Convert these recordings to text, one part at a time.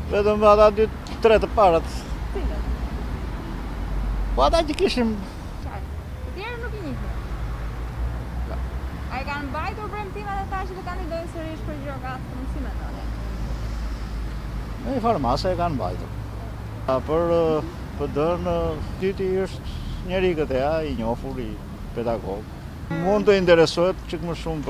Vetëm ata 2-3 të parat. Cilët? Po ata që kishim. Qartë. Të tjerë nuk i njihni. A i kanë mbajtur premtimet e ta që të kandidojnë sërish për Gjirokastrën, si mendoni? Në një farë masa e kanë mbajtur. Për dërnë, Titi është njeri këtë i njofur, i pedagog. Mund të interesohet çik më shumë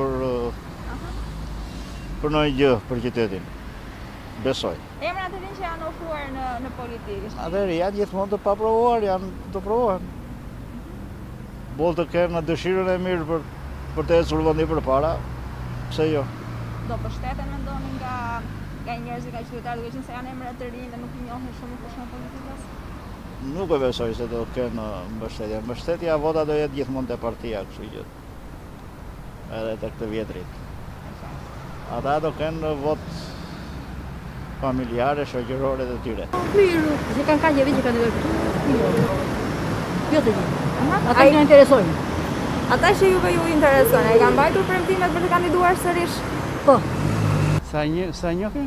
për ndonjë gjë për qytetin. Besoj. Emrat e rinj që janë ofruar në politikë. Atëherë janë gjithmonë të paprovuar, janë të provohen. Boll të kenë dëshirën e mirë për të ecur vendi përpara, pse jo? Do mbështeten mendoni nga njerëzit, nga qytetarët, duke qenë se janë emra të rinj dhe nuk i njohin shumë kush në politikës? Nuk e besoj se do kenë mbështetje. Mbështetja vota do jetë gjithmonë te partia, kështu që edhe te këtë vjetrit. Ata do kenë vot familjare, shoqërore të tyre. Mirë, se kanë kaq vjet që kanë ndërtuar. Jo të gjithë. Ata që interesojnë. Ata që juve ju intereson, e kanë mbajtur premtimet për të kandiduar sërish? Po. Sa njohin?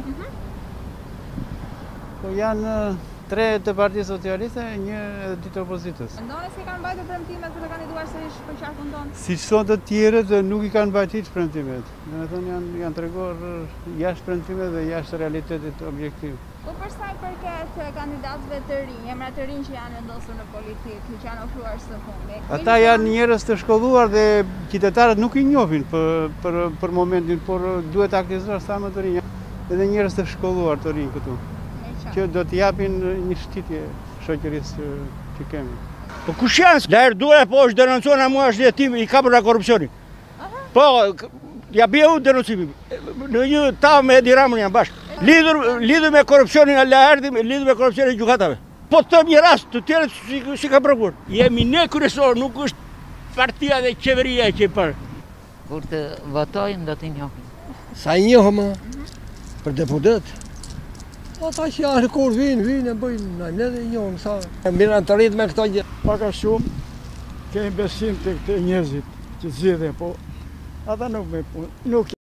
Po janë 3 të Partisë Socialiste, 1 edhe 2 të opozitës. Mendoni se kanë mbajtur premtimet për të kandiduar sërish për qarkun tonë? Siç thonë të tjerët, nuk i kanë mbajtur hiç premtimet. Domethënë janë treguar jashtë premtimeve dhe jashtë realitetit objektiv. Po për sa i përket kandidatëve të rinj, emra të rinj që janë vendosur në politikë, që janë ofruar së fundi. Ata janë njerëz të shkolluar dhe qytetarët nuk i njohin për momentin, por duhet aktivizuar sa më të rinj. Edhe njerëz të shkolluar të rinj këtu, që do të japin një shtytje shoqërisë që kemi. Po kush janë? La Erdogan po është denoncuar na mua është jetim i kapur nga korrupsioni. Po ja bëu denoncimin. Në një tavë me Edi Ramën janë bashkë. Lidhur me korrupsionin e Lahertit, lidhur me korrupsionin e gjykatave. Po të them një rast, të tjerët si ka prokuar. Jemi ne kryesor, nuk është partia dhe qeveria që për. Kur të votojnë do t'i njohin. Sa i njohëm për deputet. Ata që janë kur vinë e bëjnë, ne dhe i njohëm sa. Mirë të rritë me këto gjë. Paka shumë, kemi besim të këtë njerëzit që zgjidhen, po ata nuk me punë.